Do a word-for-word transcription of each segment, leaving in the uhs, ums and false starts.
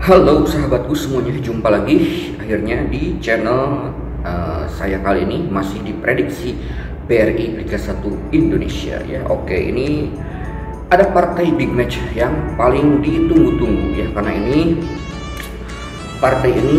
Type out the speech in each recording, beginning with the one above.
Halo sahabatku semuanya, jumpa lagi akhirnya di channel uh, saya. Kali ini masih diprediksi B R I Liga satu Indonesia ya. Oke, ini ada partai big match yang paling ditunggu-tunggu ya, karena ini partai ini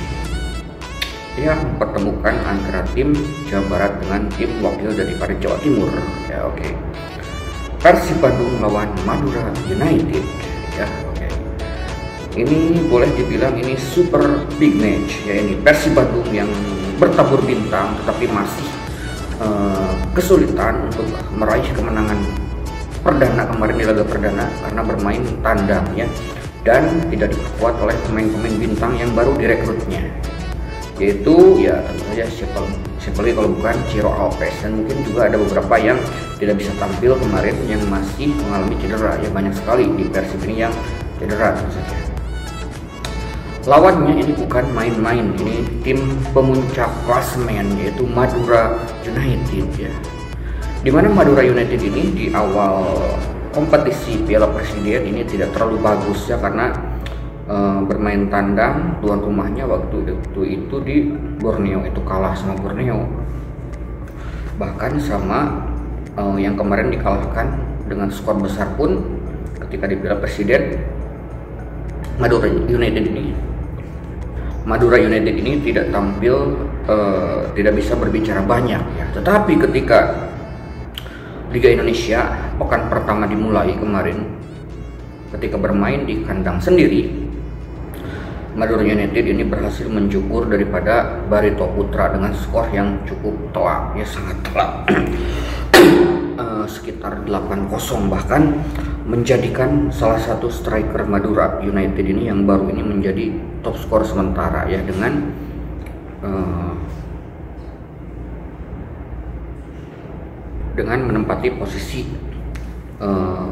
ya mempertemukan antara tim Jawa Barat dengan tim wakil daripada Jawa Timur ya. Oke, Persib Bandung lawan Madura United ya. Oke, ini boleh dibilang ini super big match ya. Ini Persib Bandung yang bertabur bintang tetapi masih uh, kesulitan untuk meraih kemenangan perdana kemarin di laga perdana karena bermain tandang ya, dan tidak diperkuat oleh pemain-pemain bintang yang baru direkrutnya, yaitu ya tentu saja siapa siapa lagi kalau bukan Ciro Alves, dan mungkin juga ada beberapa yang tidak bisa tampil kemarin yang masih mengalami cedera ya. Banyak sekali di Persib ini yang cedera tentu saja. Lawannya ini bukan main-main, ini tim pemuncak klasemen yaitu Madura United ya. Dimana Madura United ini di awal kompetisi Piala Presiden ini tidak terlalu bagus ya, karena e, bermain tandang tuan rumahnya waktu itu, itu di Borneo itu kalah sama Borneo, bahkan sama e, yang kemarin dikalahkan dengan skor besar pun ketika di Piala Presiden. Madura United ini Madura United ini tidak tampil, e, tidak bisa berbicara banyak ya. Tetapi ketika Liga Indonesia pekan pertama dimulai kemarin, ketika bermain di kandang sendiri, Madura United ini berhasil mencukur daripada Barito Putra dengan skor yang cukup telak ya, sangat telak. uh, sekitar delapan kosong, bahkan menjadikan salah satu striker Madura United ini yang baru ini menjadi top skor sementara ya, dengan uh, dengan menempati posisi uh,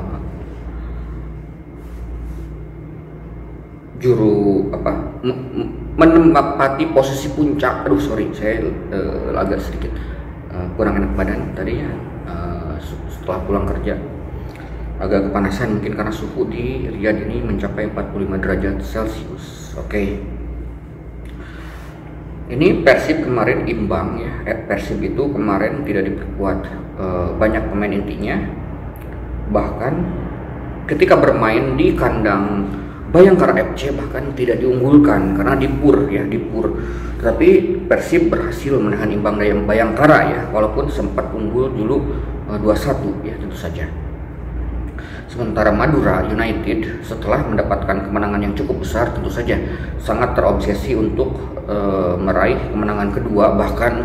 juru apa menempati posisi puncak. Aduh sorry, saya uh, agak sedikit uh, kurang enak badan tadi ya, uh, setelah pulang kerja agak kepanasan, mungkin karena suhu di Riyadh ini mencapai empat puluh lima derajat Celcius. Oke, okay. Ini Persib kemarin imbang ya. Persib itu kemarin tidak diperkuat e, banyak pemain intinya, bahkan ketika bermain di kandang Bayangkara F C bahkan tidak diunggulkan karena dipur ya, dipur. Tapi Persib berhasil menahan imbang dari Bayangkara ya, walaupun sempat unggul dulu e, dua satu ya tentu saja. Sementara Madura United setelah mendapatkan kemenangan yang cukup besar tentu saja sangat terobsesi untuk e, meraih kemenangan kedua, bahkan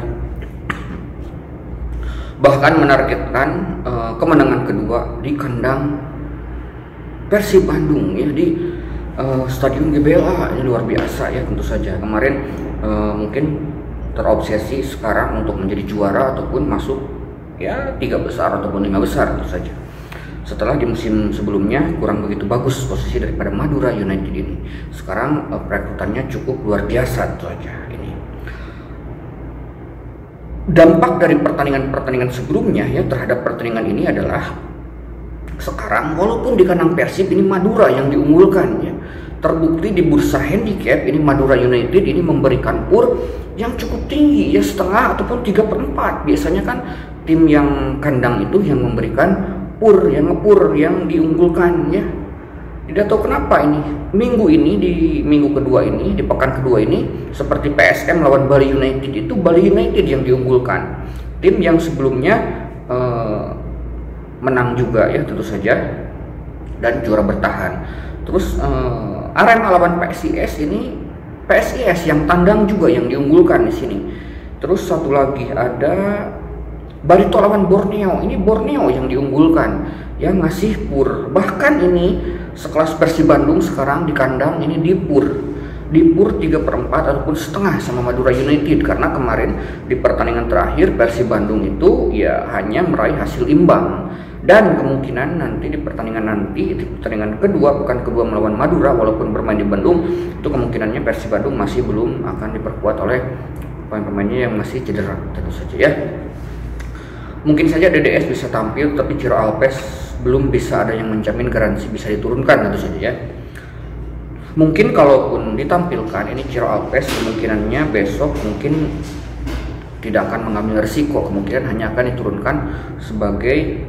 bahkan menargetkan e, kemenangan kedua di kandang Persib Bandung ya, di e, Stadion G B L A. Ini luar biasa ya tentu saja. Kemarin e, mungkin terobsesi sekarang untuk menjadi juara ataupun masuk ya tiga besar ataupun lima besar tentu saja. Setelah di musim sebelumnya kurang begitu bagus posisi daripada Madura United ini, sekarang uh, perekrutannya cukup luar biasa itu aja. Ini dampak dari pertandingan-pertandingan sebelumnya ya terhadap pertandingan ini adalah sekarang walaupun di kandang Persib ini Madura yang diunggulkan ya, terbukti di bursa handicap ini Madura United ini memberikan pur yang cukup tinggi ya, setengah ataupun tiga per empat. Biasanya kan tim yang kandang itu yang memberikan pur, yang ngepur, yang diunggulkan ya. Tidak tahu kenapa ini minggu ini, di minggu kedua ini, di pekan kedua ini, seperti P S M lawan Bali United itu Bali United yang diunggulkan, tim yang sebelumnya eh, menang juga ya tentu saja dan juara bertahan. Terus eh, Arema lawan P S I S ini P S I S yang tandang juga yang diunggulkan di sini. Terus satu lagi ada Barito lawan Borneo, ini Borneo yang diunggulkan, yang ngasih pur. Bahkan ini sekelas Persib Bandung sekarang di kandang ini dipur, dipur tiga per empat ataupun setengah sama Madura United, karena kemarin di pertandingan terakhir Persib Bandung itu ya hanya meraih hasil imbang, dan kemungkinan nanti di pertandingan nanti di pertandingan kedua, bukan kedua melawan Madura walaupun bermain di Bandung, itu kemungkinannya Persib Bandung masih belum akan diperkuat oleh pemain-pemainnya yang masih cedera tentu saja ya. Mungkin saja D D S bisa tampil, tapi Ciro Alves belum bisa ada yang menjamin garansi bisa diturunkan tentu saja ya. Mungkin kalaupun ditampilkan ini Ciro Alves, kemungkinannya besok mungkin tidak akan mengambil risiko, kemungkinan hanya akan diturunkan sebagai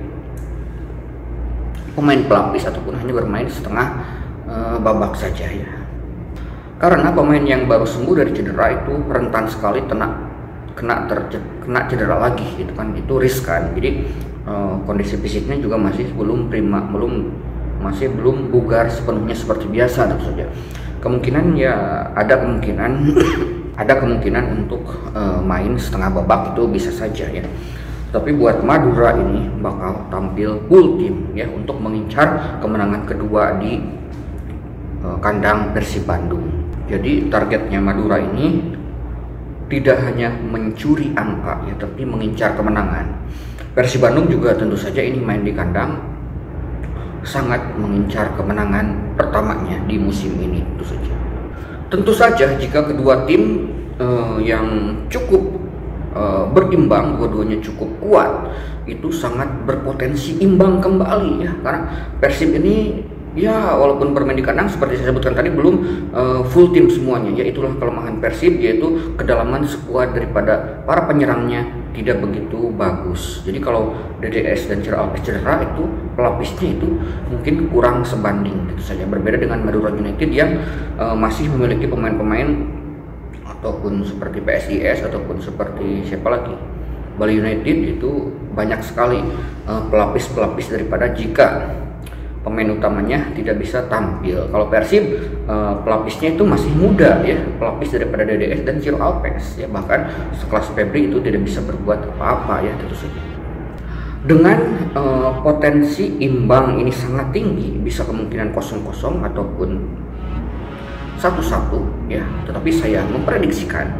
pemain pelapis ataupun hanya bermain setengah e, babak saja ya. Karena pemain yang baru sembuh dari cedera itu rentan sekali kena kena ter, kena cedera lagi gitu kan, itu riskan. Jadi e, kondisi fisiknya juga masih belum prima, belum masih belum bugar sepenuhnya seperti biasa tentu saja. Kemungkinan ya ada kemungkinan ada kemungkinan untuk uh, main setengah babak, itu bisa saja ya. Tapi buat Madura ini bakal tampil full tim ya untuk mengincar kemenangan kedua di uh, kandang Persib Bandung. Jadi targetnya Madura ini tidak hanya mencuri angka ya, tapi mengincar kemenangan. Persib Bandung juga tentu saja ini main di kandang, sangat mengincar kemenangan pertamanya di musim ini tentu saja. Tentu saja jika kedua tim uh, yang cukup uh, berimbang, dua-duanya cukup kuat, itu sangat berpotensi imbang kembali ya. Karena Persib ini ya walaupun bermain di kandang seperti saya sebutkan tadi belum uh, full tim semuanya ya. Itulah kelemahan Persib, yaitu kedalaman skuad daripada para penyerangnya tidak begitu bagus. Jadi kalau D D S dan Ciro Alves cedera, itu pelapisnya itu mungkin kurang sebanding gitu saja. Berbeda dengan Madura United yang uh, masih memiliki pemain-pemain ataupun seperti P S I S ataupun seperti siapa lagi, Bali United, itu banyak sekali pelapis-pelapis uh, daripada jika pemain utamanya tidak bisa tampil. Kalau Persib uh, pelapisnya itu masih muda ya, pelapis daripada D D S dan Ciro Alves ya, bahkan sekelas Febri itu tidak bisa berbuat apa-apa ya tentu saja. Dengan uh, potensi imbang ini sangat tinggi, bisa kemungkinan kosong kosong ataupun satu satu ya, tetapi saya memprediksikan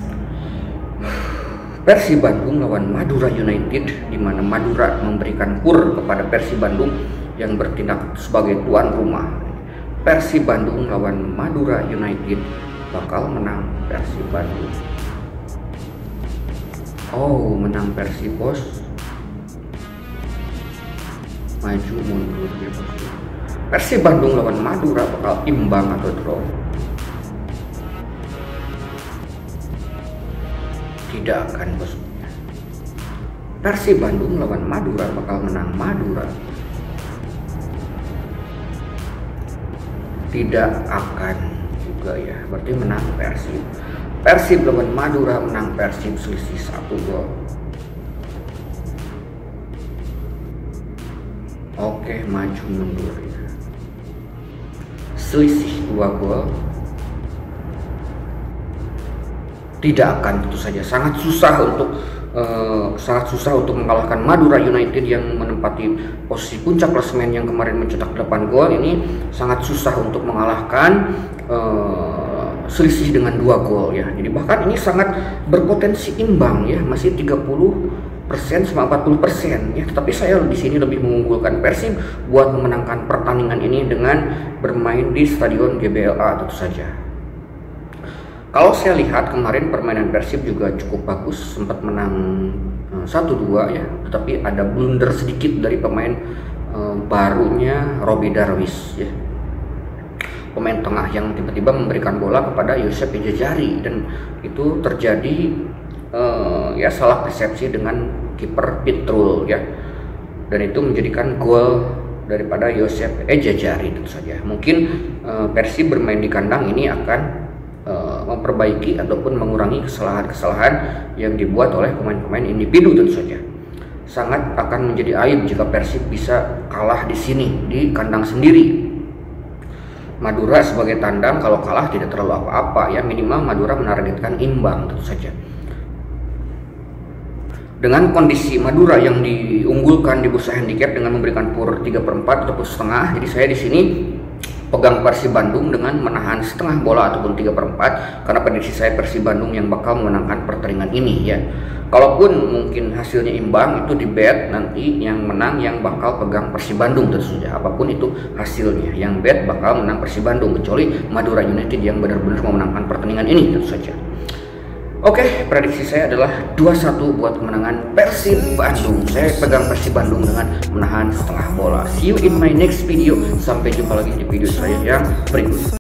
Persib Bandung lawan Madura United, di mana Madura memberikan kur kepada Persib Bandung yang bertindak sebagai tuan rumah. Persib Bandung lawan Madura United bakal menang Persib Bandung. Oh, menang Persib bos. Maju mundur ya bos. Persib Bandung lawan Madura bakal imbang atau draw. Tidak akan bos. Persib Bandung lawan Madura bakal menang Madura. Tidak akan juga ya, berarti menang Persib. Persib lawan Madura menang Persib selisih satu gol. Oke, maju mundur ya. Selisih dua gol. Tidak akan, tentu saja sangat susah untuk uh, sangat susah untuk mengalahkan Madura United yang menempati posisi puncak klasemen yang kemarin mencetak delapan gol. Ini sangat susah untuk mengalahkan uh, selisih dengan dua gol ya. Jadi bahkan ini sangat berpotensi imbang ya, masih tiga puluh persen sama empat puluh persen ya. Tetapi saya di sini lebih mengunggulkan Persib buat memenangkan pertandingan ini dengan bermain di Stadion G B L A tentu saja. Kalau saya lihat kemarin permainan Persib juga cukup bagus, sempat menang satu dua ya, tetapi ada blunder sedikit dari pemain uh, barunya Roby Darwis ya, pemain tengah yang tiba-tiba memberikan bola kepada Yosep Ejejari, dan itu terjadi uh, ya salah persepsi dengan kiper Pitrul ya, dan itu menjadikan gol daripada Yosep Ejejari tentu saja. Mungkin uh, Persib bermain di kandang ini akan Uh, memperbaiki ataupun mengurangi kesalahan-kesalahan yang dibuat oleh pemain-pemain individu tentu saja. Sangat akan menjadi aib jika Persib bisa kalah di sini di kandang sendiri. Madura sebagai tandang kalau kalah tidak terlalu apa-apa ya, minimal Madura menargetkan imbang tentu saja. Dengan kondisi Madura yang diunggulkan di bursa handicap dengan memberikan pur tiga per empat ataupun setengah, jadi saya di sini pegang Persib Bandung dengan menahan setengah bola ataupun tiga per empat, karena prediksi saya Persib Bandung yang bakal memenangkan pertandingan ini ya. Kalaupun mungkin hasilnya imbang, itu di bet nanti yang menang yang bakal pegang Persib Bandung tentu saja. Apapun itu hasilnya, yang bet bakal menang Persib Bandung, kecuali Madura United yang benar-benar memenangkan pertandingan ini tentu saja. Oke, prediksi saya adalah dua satu buat kemenangan Persib Bandung. Saya pegang Persib Bandung dengan menahan setengah bola. See you in my next video. Sampai jumpa lagi di video saya yang berikut.